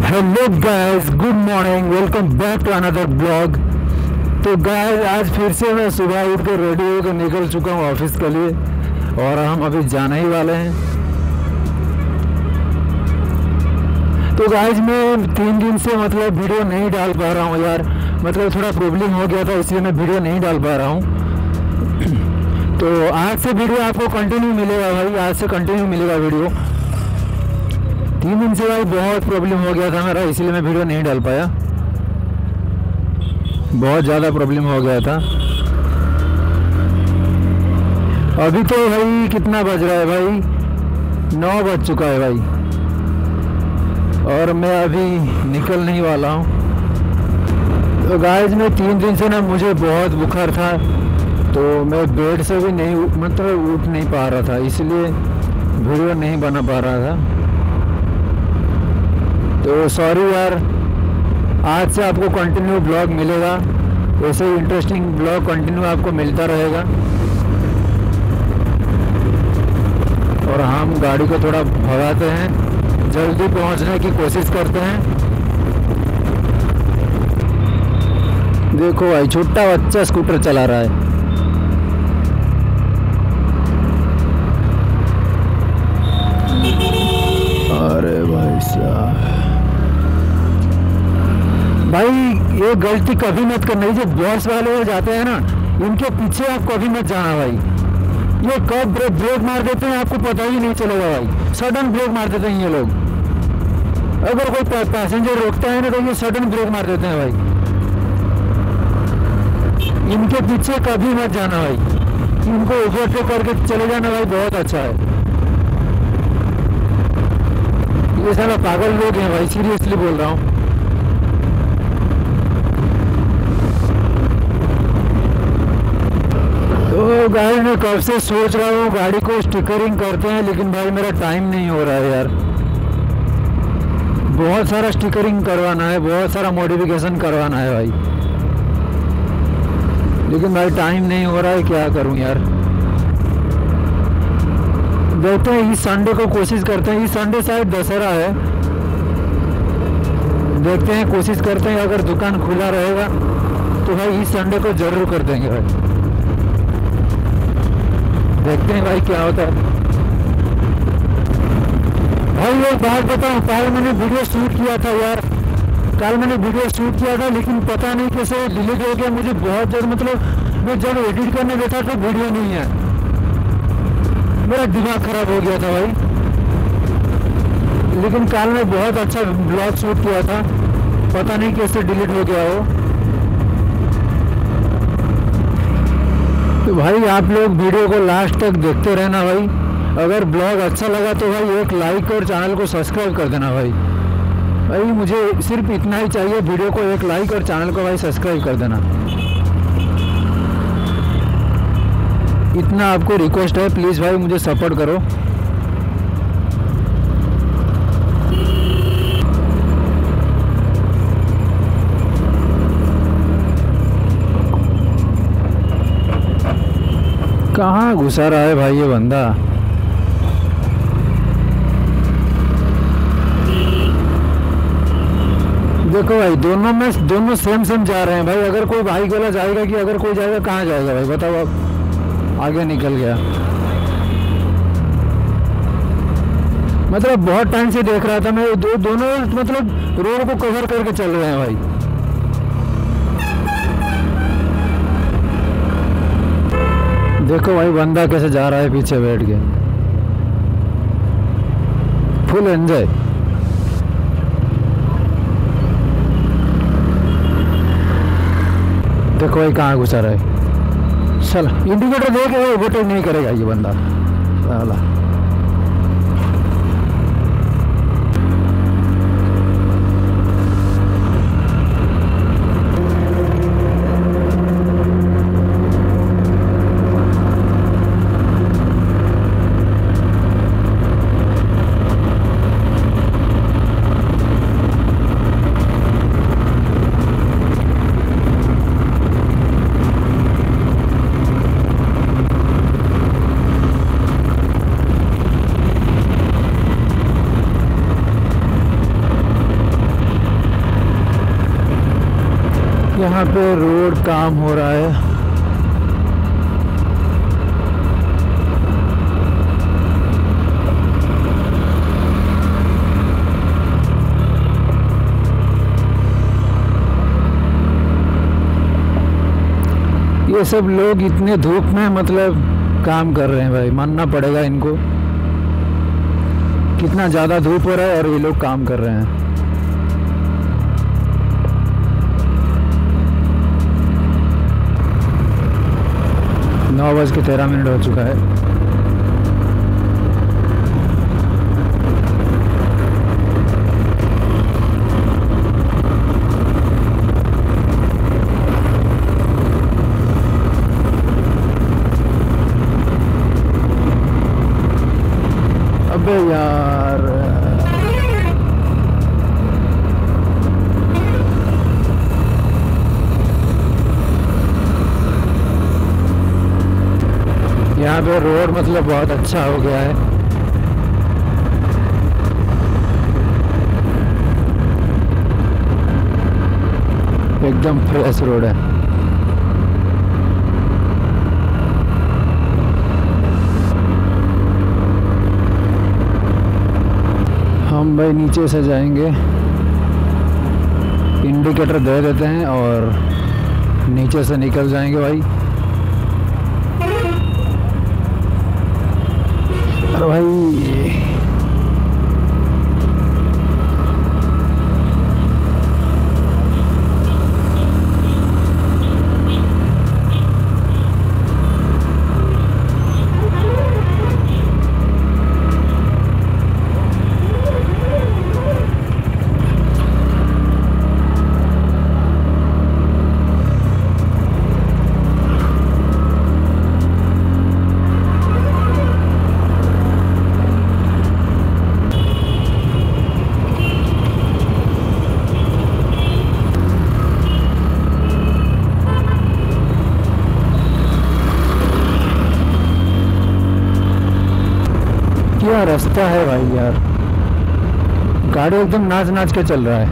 Hello guys, good morning, welcome back to another blog. तो guys, आज फिर से मैं सुबह उठ के रेडी होकर निकल चुका हूँ ऑफिस के लिए और हम अभी जाने ही वाले हैं। तो गाइस, मैं 3 दिन से मतलब वीडियो नहीं डाल पा रहा हूँ यार, मतलब थोड़ा प्रॉब्लम हो गया था, इसलिए मैं वीडियो नहीं डाल पा रहा हूँ। तो आज से वीडियो आपको कंटिन्यू मिलेगा भाई, आज से कंटिन्यू मिलेगा वीडियो। 3 दिन से भाई बहुत प्रॉब्लम हो गया था मेरा, इसलिए मैं वीडियो नहीं डाल पाया, बहुत ज़्यादा प्रॉब्लम हो गया था। अभी तो भाई कितना बज रहा है भाई, 9 बज चुका है भाई, और मैं अभी निकल नहीं वाला हूँ। तो गाइस, मैं 3 दिन से ना मुझे बहुत बुखार था, तो मैं बेड से भी नहीं मतलब उठ नहीं पा रहा था, इसलिए वीडियो नहीं बना पा रहा था। तो सॉरी यार, आज से आपको कंटिन्यू ब्लॉग मिलेगा, ऐसे ही इंटरेस्टिंग ब्लॉग कंटिन्यू आपको मिलता रहेगा। और हम गाड़ी को थोड़ा भगाते हैं, जल्दी पहुंचने की कोशिश करते हैं। देखो भाई, छोटा बच्चा स्कूटर चला रहा है। अरे भाई साहब, भाई ये गलती कभी मत करना, ये जो बॉस वाले जाते हैं ना, इनके पीछे आप कभी मत जाना भाई। ये कब ब्रेक मार देते हैं आपको पता ही नहीं चलेगा भाई, सडन ब्रेक मार देते हैं ये लोग। अगर कोई पैसेंजर रोकता है ना तो ये सडन ब्रेक मार देते हैं भाई। इनके पीछे कभी मत जाना भाई, इनको ओवरटेक करके चले जाना भाई, बहुत अच्छा है। ये सारा पागल लोग हैं भाई, सीरियसली बोल रहा हूँ। तो गाड़ी में कब से सोच रहा हूँ गाड़ी को स्टिकरिंग करते हैं, लेकिन भाई मेरा टाइम नहीं हो रहा है यार। बहुत सारा स्टिकरिंग करवाना है, बहुत सारा मॉडिफिकेशन करवाना है भाई, लेकिन भाई टाइम नहीं हो रहा है, क्या करूँ यार। देखते हैं, इस संडे को कोशिश करते हैं। इस संडे शायद दशहरा है, देखते हैं, कोशिश करते हैं। अगर दुकान खुला रहेगा तो भाई इस संडे को जरूर कर देंगे भाई, देखते हैं भाई क्या होता है। भाई एक बात बताऊं, कल मैंने वीडियो शूट किया था यार, कल मैंने वीडियो शूट किया था, लेकिन पता नहीं कैसे डिलीट हो गया। मुझे बहुत जरूर, मतलब मैं जब एडिट करने बैठा तो वीडियो नहीं है, मेरा दिमाग खराब हो गया था भाई। लेकिन कल मैं बहुत अच्छा ब्लॉग शूट किया था, पता नहीं कैसे डिलीट हो गया हो। तो भाई आप लोग वीडियो को लास्ट तक देखते रहना भाई। अगर ब्लॉग अच्छा लगा तो भाई एक लाइक और चैनल को सब्सक्राइब कर देना भाई। भाई मुझे सिर्फ इतना ही चाहिए, वीडियो को एक लाइक और चैनल को भाई सब्सक्राइब कर देना, इतना आपको रिक्वेस्ट है। प्लीज़ भाई मुझे सपोर्ट करो। कहाँ घुसा रहा है भाई ये बंदा। देखो भाई, दोनों सेम जा रहे हैं भाई। अगर कोई भाई गला जाएगा कि अगर कोई जाएगा, कहाँ जाएगा भाई बताओ आप। आगे निकल गया, मतलब बहुत टाइम से देख रहा था मैं, दोनों मतलब रोड को कवर करके चल रहे हैं भाई। देखो भाई बंदा कैसे जा रहा है पीछे बैठ के, फुल एंजॉय। देखो भाई कहाँ घुसा रहा है, चल इंडिकेटर दे के ओवरटेक नहीं करेगा ये बंदा साला। यहाँ पे रोड काम हो रहा है। ये सब लोग इतने धूप में मतलब काम कर रहे हैं भाई, मानना पड़ेगा इनको। कितना ज़्यादा धूप हो रहा है और ये लोग काम कर रहे हैं। 9:13 हो चुका है। अबे यार, यहाँ पे रोड मतलब बहुत अच्छा हो गया है। एकदम फ्रेश रोड है। हम भाई नीचे से जाएंगे, इंडिकेटर दे देते हैं और नीचे से निकल जाएंगे भाई। और भाई क्या रास्ता है भाई यार, गाड़ी एकदम नाच नाच के चल रहा है।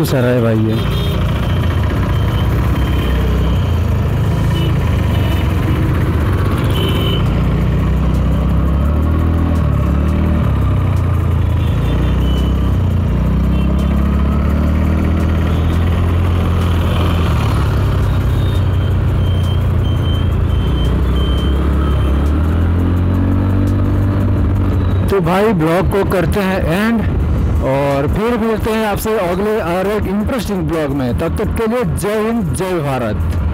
सारा है भाई ये। तो भाई ब्लॉग को करते हैं एंड, और फिर मिलते हैं आपसे अगले और एक इंटरेस्टिंग ब्लॉग में। तब तक के लिए जय हिंद, जय भारत।